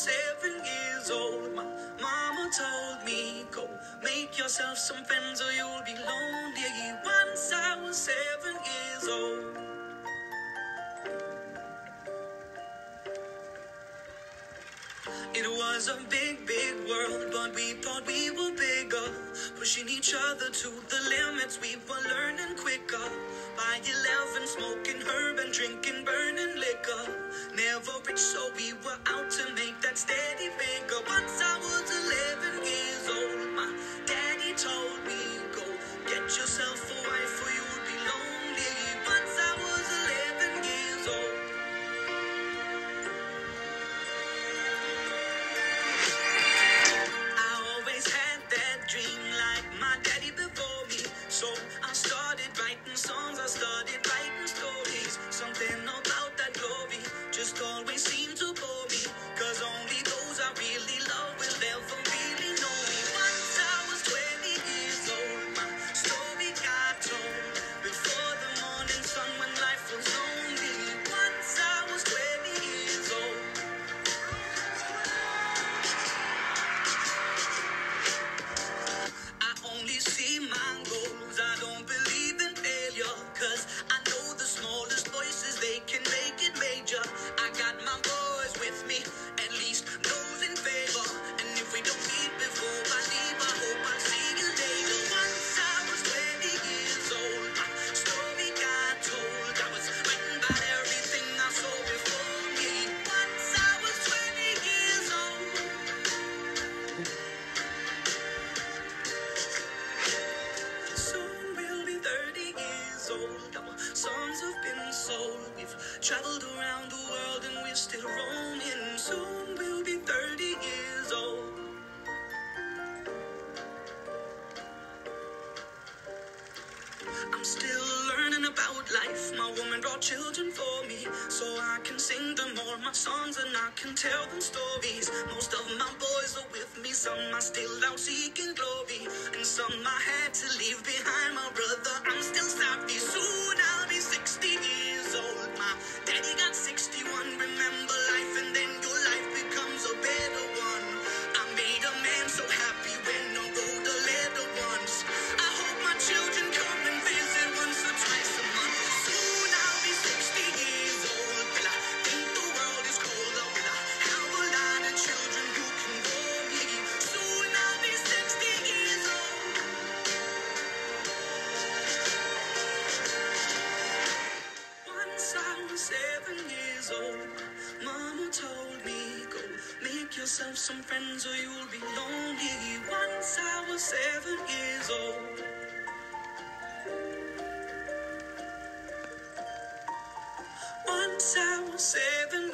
7 years old, my mama told me, go make yourself some friends or you'll be lonely. Once I was 7 years old. It was a big, big world, but we thought we were bigger. Pushing each other to the limits, we were learning quicker. By 11, smoking herb and drinking burning liquor. Never rich, so we were out to make that steady figure. Once I was 11 years old, my daddy told me, go get yourself a wife or you'll be lonely. Once I was 11 years old. Dream like my daddy before me. So I started writing songs, I started writing stories. Something about that glory just always seemed to bore me. Cause only those I really love will ever really know me. Once I was 20 years old, my story got told. Before the morning sun when life was lonely. Once I was 20 years old. See my goals, I don't believe in failure. Cause I know the smallest voices, they can make it major. I got my boys with me, at least those in favor. And if we don't meet before I leave, I hope I'll see you later. Once I was 20 years old, my story got told. I was written about everything I saw before me. Once I was 20 years old. Songs have been sold. We've traveled around the world and we're still roaming. Soon we'll be 30 years old. I'm still learning about life. My woman brought children for me, so I can sing them all my songs and I can tell them stories. Most of my boys are with me, some are still out seeking glory, and some I had to leave behind. My brother, I'm still sorry. Soon I'll be 60 years old. My daddy got 61. Remember life and then your life becomes a better one. I made a man so happy when I wrote a letter once. I hope my children come and visit once or twice a month. Soon I'll be 60 years old. Will I think the world is cold, or will I have a lot of children who can bore me? Soon I'll be 60 years old. Once I was 7 years old, mama told me, go make yourself some friends or you'll be lonely. Once I was 7 years old. Once I was 7